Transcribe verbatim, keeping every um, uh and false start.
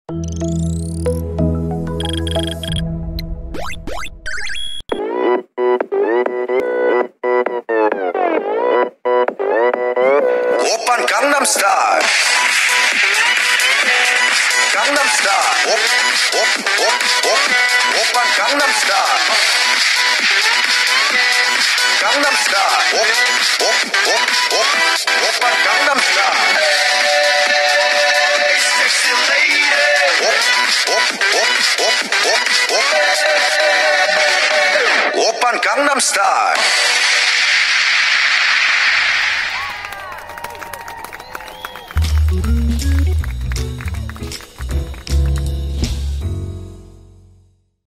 오빤 강남스타일. 강남스타일. 오, 오, 오, 오, 오빤 강남스타일. 강남스타일. 오, 오, 오, 오, 오빤 강남스타일. Hey, sexy lady. 오, 오, 오, 오, 오, 오, 오빤 강남스타일.